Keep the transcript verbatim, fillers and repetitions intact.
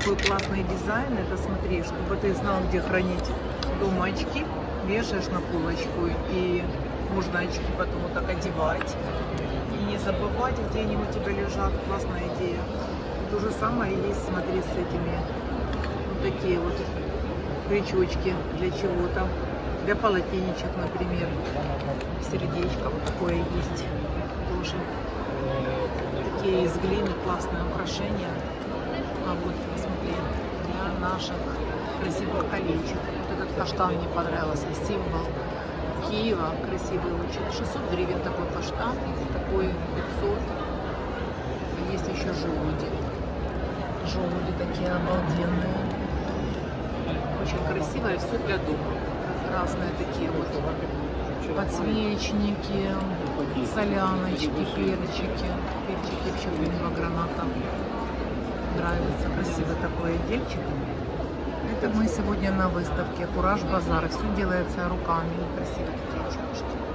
такой классный дизайн. Это смотри, чтобы ты знал, где хранить дома очки. Вешаешь на полочку, и можно очки потом вот так одевать. И не забывать, где они у тебя лежат. Классная идея. То же самое есть, смотри, с этими вот такие вот крючочки для чего-то. Для полотенечек, например. Сердечко вот такое есть. Тоже такие из глины классные украшения. А вот, посмотри, для наших красивых колечек. Вот этот каштан мне понравился, символ Киева, красивый очень. шестьсот гривен такой каштан, такой пятьсот. Есть еще желуди. Желуди такие обалденные. Очень красивое, все для дома. Разные такие вот подсвечники, соляночки, перчики. Перчики вообще блинного граната. Нравится, красивый такой отдельчик. Это мы сегодня на выставке Кураж Базар. Все делается руками. Красивые такие чашки.